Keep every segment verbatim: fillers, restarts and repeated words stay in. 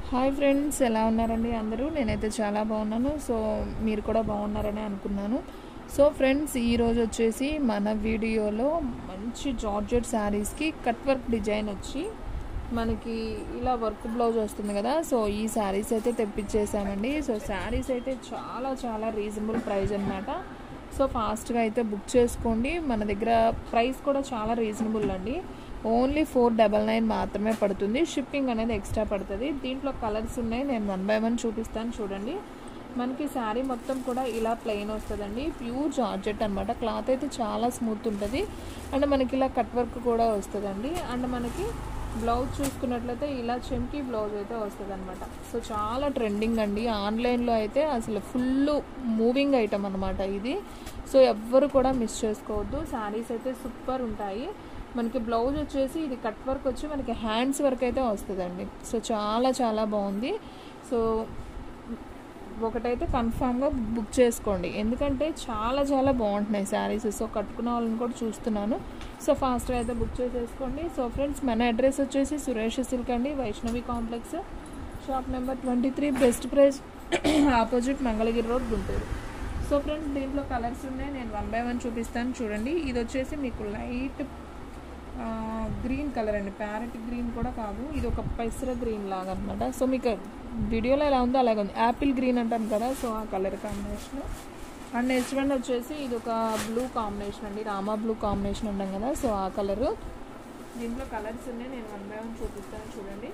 Hi friends, ఎలా ఉన్నారండి అందరూ? నేనైతే చాలా బాగున్నాను. సో మీరు కూడా బాగున్నారని అనుకున్నాను. సో ఫ్రెండ్స్, ఈరోజు వచ్చేసి మన వీడియోలో మంచి జార్జెట్ శారీస్కి కట్ వర్క్ డిజైన్ వచ్చి మనకి ఇలా వర్క్ బ్లౌజ్ వస్తుంది కదా. సో ఈ శారీస్ అయితే తెప్పించేసామండి. సో శారీస్ అయితే చాలా చాలా రీజనబుల్ ప్రైస్ అనమాట. సో ఫాస్ట్గా అయితే బుక్ చేసుకోండి. మన దగ్గర ప్రైస్ కూడా చాలా రీజనబుల్ అండి. ఓన్లీ ఫోర్ డబల్ నైన్ మాత్రమే పడుతుంది. షిప్పింగ్ అనేది ఎక్స్ట్రా పడుతుంది. దీంట్లో కలర్స్ ఉన్నాయి, నేను వన్ బై వన్ చూపిస్తాను చూడండి. మనకి శారీ మొత్తం కూడా ఇలా ప్లెయిన్ వస్తుందండి. ప్యూర్ జార్జెట్ అనమాట. క్లాత్ అయితే చాలా స్మూత్ ఉంటుంది. అండ్ మనకి ఇలా కట్ వర్క్ కూడా వస్తుందండి. అండ్ మనకి బ్లౌజ్ చూసుకున్నట్లయితే ఇలా చెంకీ బ్లౌజ్ అయితే వస్తుంది అనమాట. సో చాలా ట్రెండింగ్ అండి. ఆన్లైన్లో అయితే అసలు ఫుల్ మూవింగ్ ఐటమ్ అనమాట ఇది. సో ఎవ్వరు కూడా మిస్ చేసుకోవద్దు. శారీస్ అయితే సూపర్ ఉంటాయి. మనకి బ్లౌజ్ వచ్చేసి ఇది కట్ వర్క్ వచ్చి మనకి హ్యాండ్స్ వర్క్ అయితే వస్తుందండి. సో చాలా చాలా బాగుంది. సో ఒకటైతే కన్ఫామ్గా బుక్ చేసుకోండి, ఎందుకంటే చాలా చాలా బాగుంటున్నాయి శారీస్. సో కట్టుకున్న వాళ్ళని కూడా చూస్తున్నాను. సో ఫాస్ట్గా అయితే బుక్ చేసేసుకోండి. సో ఫ్రెండ్స్, మన అడ్రస్ వచ్చేసి సురేష్ సిల్క్ అండి, Vaishnavi complex, shop number twenty three, best price, opposite Mangalagiri road, Guntur. So friends, దీంట్లో కలర్స్ ఉన్నాయి, నేను వన్ బై వన్ చూపిస్తాను చూడండి. ఇది వచ్చేసి మీకు లైట్ గ్రీన్ కలర్ అండి, ప్యారెట్ గ్రీన్ కూడా కాదు, ఇది ఒక పెసర గ్రీన్ లాగా అనమాట. సో మీకు వీడియోలో ఎలా ఉందో అలాగే ఉంది. యాపిల్ గ్రీన్ అంటాం కదా, సో ఆ colour combination. And next one వచ్చేసి ఇది ఒక బ్లూ కాంబినేషన్ అండి, రామా బ్లూ కాంబినేషన్ ఉంటాం కదా, సో ఆ కలరు. దీంట్లో కలర్స్ ఉన్నాయి, నేను వన్ బై వన్ చూపిస్తాను చూడండి.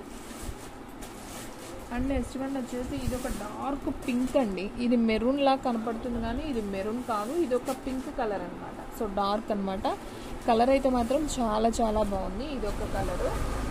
అండ్ నెక్స్ట్ వన్ వచ్చేసి ఇది ఒక డార్క్ పింక్ అండి. ఇది మెరూన్ లాగా కనపడుతుంది కానీ ఇది మెరూన్ కాదు, ఇది ఒక పింక్ కలర్ అనమాట. సో డార్క్ అనమాట. కలర్ అయితే మాత్రం చాలా చాలా బాగుంది. ఇది ఒక కలరు.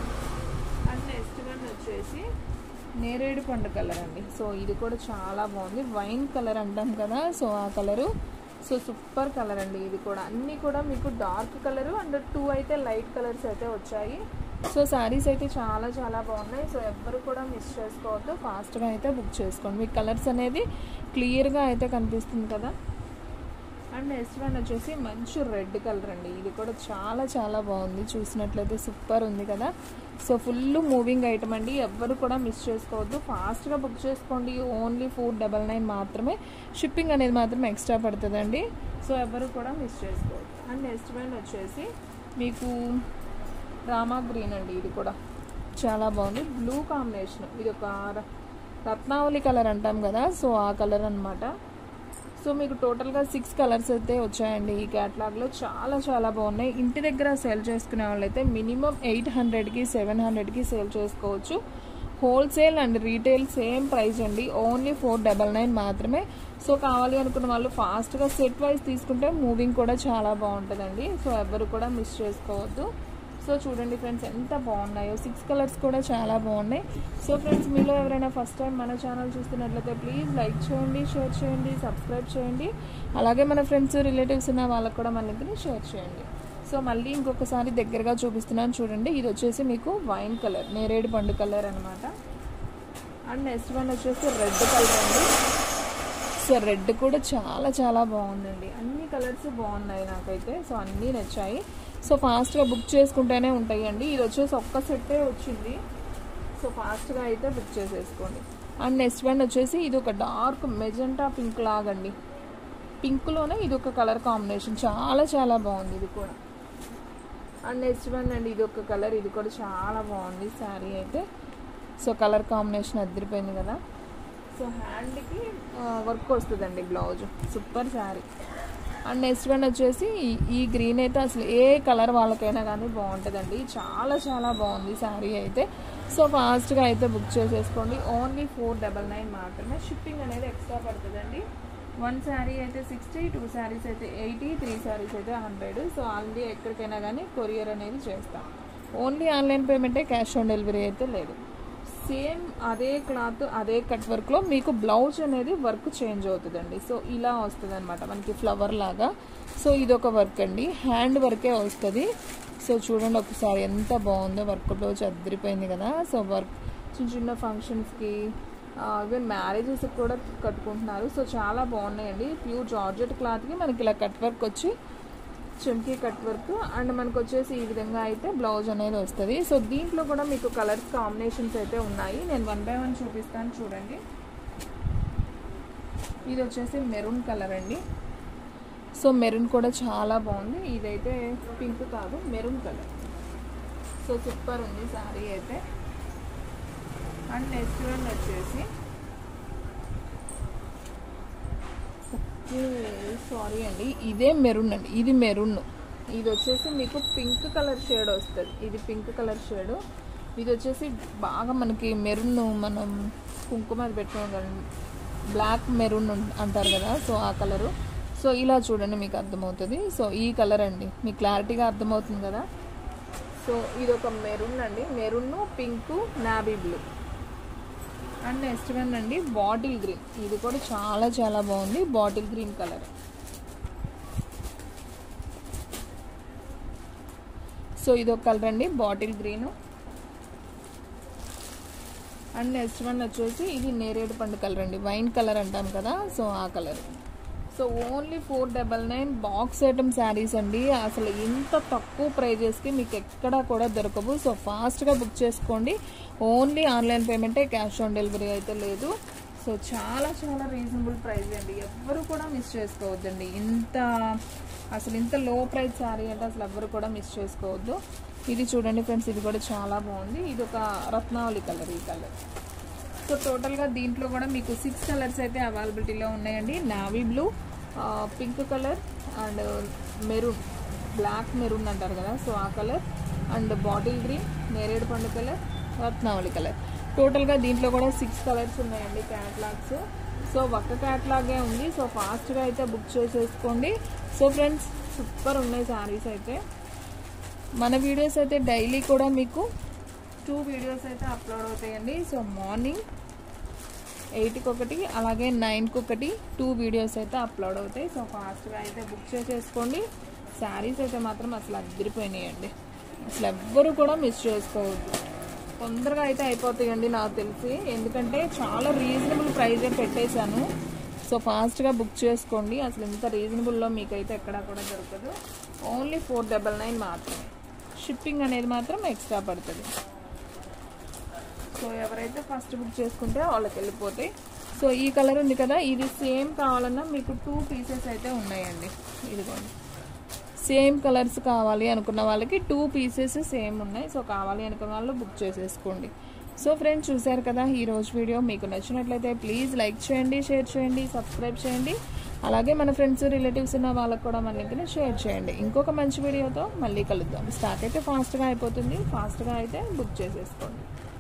అండ్ నెక్స్ట్ వన్ వచ్చేసి నేరేడు పండు కలర్ అండి. సో ఇది కూడా చాలా బాగుంది. వైన్ కలర్ అంటాం కదా, సో ఆ కలరు. సో సూపర్ కలర్ అండి. ఇది కూడా అన్నీ కూడా మీకు డార్క్ కలరు అండ్ టూ అయితే లైట్ కలర్స్ అయితే వచ్చాయి. సో శారీస్ అయితే చాలా చాలా బాగున్నాయి. సో ఎవ్వరు కూడా మిస్ చేసుకోవద్దు, ఫాస్ట్గా అయితే బుక్ చేసుకోండి. మీకు కలర్స్ అనేది క్లియర్గా అయితే కనిపిస్తుంది కదా. అండ్ నెక్స్ట్ వన్ వచ్చేసి మంచి రెడ్ కలర్ అండి. ఇది కూడా చాలా చాలా బాగుంది, చూసినట్లయితే సూపర్ ఉంది కదా. సో ఫుల్ మూవింగ్ ఐటమ్ అండి, ఎవ్వరు కూడా మిస్ చేసుకోవద్దు, ఫాస్ట్గా బుక్ చేసుకోండి. ఓన్లీ ఫోర్ డబల్ నైన్ మాత్రమే. షిప్పింగ్ అనేది మాత్రం ఎక్స్ట్రా పడుతుందండి. సో ఎవ్వరు కూడా మిస్ చేసుకోవద్దు. అండ్ నెక్స్ట్ వన్ వచ్చేసి మీకు రామా గ్రీన్ అండి. ఇది కూడా చాలా బాగుంది, బ్లూ కాంబినేషన్. ఇది ఒక రత్నావళి కలర్ అంటాం కదా, సో ఆ కలర్ అనమాట. సో మీకు టోటల్గా సిక్స్ కలర్స్ అయితే వచ్చాయండి ఈ క్యాటలాగ్లో. చాలా చాలా బాగున్నాయి. ఇంటి దగ్గర సేల్ చేసుకునే వాళ్ళైతే మినిమం ఎయిట్ హండ్రెడ్కి సెవెన్ హండ్రెడ్కి సేల్ చేసుకోవచ్చు. Wholesale and retail same price అండి, ఓన్లీ ఫోర్ డబల్ నైన్ మాత్రమే. సో కావాలి అనుకున్న వాళ్ళు ఫాస్ట్గా సెట్ వైజ్ తీసుకుంటే మూవింగ్ కూడా చాలా బాగుంటుందండి. సో ఎవరు కూడా మిస్ చేసుకోవద్దు. సో చూడండి ఫ్రెండ్స్, ఎంత బాగున్నాయో. సిక్స్ కలర్స్ కూడా చాలా బాగున్నాయి. సో ఫ్రెండ్స్, మీలో ఎవరైనా ఫస్ట్ టైం మన ఛానల్ చూస్తున్నట్లయితే ప్లీజ్ లైక్ చేయండి, షేర్ చేయండి, సబ్స్క్రైబ్ చేయండి. అలాగే మన ఫ్రెండ్స్ రిలేటివ్స్ ఉన్న వాళ్ళకు కూడా మన లింక్ని షేర్ చేయండి. సో మళ్ళీ ఇంకొకసారి దగ్గరగా చూపిస్తున్నాను చూడండి. ఇది వచ్చేసి మీకు వైన్ కలర్, నేరేడు పండు కలర్ అనమాట. అండ్ నెక్స్ట్ వన్ వచ్చేసి రెడ్ కలర్ అండి. సో రెడ్ కూడా చాలా చాలా బాగుందండి. అన్ని కలర్స్ బాగున్నాయి నాకైతే. సో అన్నీ నచ్చాయి. సో ఫాస్ట్గా బుక్ చేసుకుంటేనే ఉంటాయండి. ఇది వచ్చేసి ఒక్క సెట్టే వచ్చింది. సో ఫాస్ట్గా అయితే బుక్ చేసేసుకోండి. అండ్ నెక్స్ట్ వన్ వచ్చేసి ఇది ఒక డార్క్ మెజెంటా పింక్ లాగండి. పింక్లోనే ఇది ఒక కలర్ కాంబినేషన్, చాలా చాలా బాగుంది ఇది కూడా. అండ్ నెక్స్ట్ వన్ అండి, ఇది ఒక కలర్, ఇది కూడా చాలా బాగుంది శారీ అయితే. సో కలర్ కాంబినేషన్ అదిరిపోయింది కదా. సో హ్యాండ్కి వర్క్ వస్తుందండి blouse. Super sari. And next one వచ్చేసి ఈ గ్రీన్ అయితే అసలు ఏ కలర్ వాళ్ళకైనా కానీ బాగుంటుందండి. చాలా చాలా బాగుంది శారీ అయితే. సో ఫాస్ట్గా అయితే బుక్ చేసేసుకోండి. ఓన్లీ ఫోర్ డబల్ నైన్ మాత్రమే. షిప్పింగ్ అనేది ఎక్స్ట్రా పడుతుందండి. వన్ శారీ అయితే సిక్స్టీ, టూ శారీస్ అయితే ఎయిటీ, త్రీ శారీస్ అయితే హండ్రెడ్. సో ఆల్రెడీ ఎక్కడికైనా కానీ కొరియర్ అనేది చేస్తాం. ఓన్లీ ఆన్లైన్ పేమెంటే, క్యాష్ ఆన్ డెలివరీ అయితే లేదు. సేమ్ అదే క్లాత్ అదే కట్ వర్క్లో మీకు బ్లౌజ్ అనేది వర్క్ చేంజ్ అవుతుందండి. సో ఇలా వస్తుంది అనమాట మనకి ఫ్లవర్ లాగా. సో ఇదొక వర్క్ అండి, హ్యాండ్ వర్కే వస్తుంది. సో చూడండి ఒకసారి ఎంత బాగుందో వర్క్. బ్లౌజ్ అదిరిపోయింది కదా. సో వర్క్ చిన్న చిన్న ఫంక్షన్స్కి, ఈవెన్ మ్యారేజెస్కి కూడా కట్టుకుంటున్నారు. సో చాలా బాగున్నాయండి. ప్యూర్ జార్జెట్ క్లాత్కి మనకి ఇలా కట్ వర్క్ వచ్చి చెంకీ కట్ వర్క్ అండ్ మనకు వచ్చేసి ఈ విధంగా అయితే బ్లౌజ్ అనేది వస్తుంది. సో దీంట్లో కూడా మీకు కలర్స్ కాంబినేషన్స్ అయితే ఉన్నాయి. నేను వన్ బై వన్ చూపిస్తాను చూడండి. ఇది వచ్చేసి మెరూన్ కలర్ అండి. సో మెరూన్ కూడా చాలా బాగుంది. ఇదైతే పింక్ కాదు, మెరూన్ కలర్. సో సూపర్ ఉంది శారీ అయితే. అండ్ నెక్స్ట్ వన్ వచ్చేసి ఓకే సారీ అండి, ఇదే మెరూన్ అండి. ఇది మెరూన్, ఇది వచ్చేసి మీకు పింక్ కలర్ షేడ్ వస్తుంది. ఇది పింక్ కలర్ షేడు. ఇది వచ్చేసి బాగా మనకి మెరూన్, మనం కుంకుమ పెట్టుకోగలం, బ్లాక్ మెరూన్ అంటారు కదా, సో ఆ కలరు. సో ఇలా చూడండి మీకు అర్థమవుతుంది. సో ఈ కలర్ అండి, మీకు క్లారిటీగా అర్థమవుతుంది కదా. సో ఇది ఒక మెరూన్ అండి, maroon, pink, navy blue. And next one అండి బాటిల్ గ్రీన్. ఇది కూడా చాలా చాలా బాగుంది, బాటిల్ గ్రీన్ కలర్. సో ఇది ఒక కలర్ అండి, bottle green. And next one వచ్చేసి ఇది నేరేడు పండు కలర్ అండి, వైన్ కలర్ అంటాం కదా, సో ఆ colour. So only four double nine box item saris అండి. అసలు ఇంత తక్కువ ప్రైజెస్కి మీకు ఎక్కడా కూడా దొరకవు. సో ఫాస్ట్గా బుక్ చేసుకోండి. ఓన్లీ ఆన్లైన్ పేమెంటే, క్యాష్ ఆన్ డెలివరీ అయితే లేదు. సో చాలా చాలా రీజనబుల్ ప్రైస్ అండి, ఎవ్వరు కూడా మిస్ చేసుకోవద్దండి. ఇంత అసలు ఇంత లో ప్రైస్ శారీ అంటే అసలు ఎవ్వరు కూడా మిస్ చేసుకోవద్దు. ఇది చూడండి ఫ్రెండ్స్, ఇది కూడా చాలా బాగుంది. ఇది ఒక రత్నావళి కలర్, ఈ కలర్. సో టోటల్గా దీంట్లో కూడా మీకు సిక్స్ కలర్స్ అయితే అవైలబిలిటీలో ఉన్నాయండి. Navy blue, pink colour and maroon, black maroon అంటారు కదా, సో ఆ కలర్. అండ్ బాటిల్ గ్రీన్, నేరేడు పండు కలర్, రత్నావళి కలర్. టోటల్గా దీంట్లో కూడా సిక్స్ కలర్స్ ఉన్నాయండి క్యాటలాగ్స్. సో ఒక్క క్యాటలాగే ఉంది. సో ఫాస్ట్గా అయితే బుక్ చేసేసుకోండి. సో ఫ్రెండ్స్ సూపర్ ఉన్నాయి శారీస్ అయితే. మన వీడియోస్ అయితే డైలీ కూడా మీకు టూ వీడియోస్ అయితే అప్లోడ్ అవుతాయండి. సో మార్నింగ్ ఎయిట్కి ఒకటి, అలాగే నైన్కి ఒకటి, టూ వీడియోస్ అయితే అప్లోడ్ అవుతాయి. సో ఫాస్ట్గా అయితే బుక్ చేసేసుకోండి. శారీస్ అయితే మాత్రం అసలు అదిరిపోయినాయండి, అసలు ఎవ్వరు కూడా మిస్ చేసుకోవద్దు. తొందరగా అయితే అయిపోతాయండి నాకు తెలిసి, ఎందుకంటే చాలా రీజనబుల్ ప్రైజే పెట్టేశాను. సో ఫాస్ట్గా బుక్ చేసుకోండి. అసలు ఇంత రీజనబుల్లో మీకైతే ఎక్కడా కూడా దొరకదు. ఓన్లీ ఫోర్ డబల్ నైన్ మాత్రమే. షిప్పింగ్ అనేది మాత్రం ఎక్స్ట్రా పడుతుంది. సో ఎవరైతే ఫస్ట్ బుక్ చేసుకుంటే వాళ్ళకి వెళ్ళిపోతాయి. సో ఈ కలర్ ఉంది కదా, ఇది సేమ్ కావాలన్నా మీకు టూ పీసెస్ అయితే ఉన్నాయండి. ఇదిగోండి, సేమ్ కలర్స్ కావాలి అనుకున్న వాళ్ళకి టూ పీసెస్ సేమ్ ఉన్నాయి. సో కావాలి అనుకున్న వాళ్ళు బుక్ చేసేసుకోండి. సో ఫ్రెండ్స్ చూసారు కదా ఈ రోజు వీడియో. మీకు నచ్చినట్లయితే ప్లీజ్ లైక్ చేయండి, షేర్ చేయండి, సబ్స్క్రైబ్ చేయండి. అలాగే మన ఫ్రెండ్స్, రిలేటివ్స్ ఉన్న వాళ్ళకు కూడా మన లింక్ని షేర్ చేయండి. ఇంకొక మంచి వీడియోతో మళ్ళీ కలుద్దాం. స్టాక్ అయితే ఫాస్ట్గా అయిపోతుంది, ఫాస్ట్గా అయితే బుక్ చేసేసుకోండి.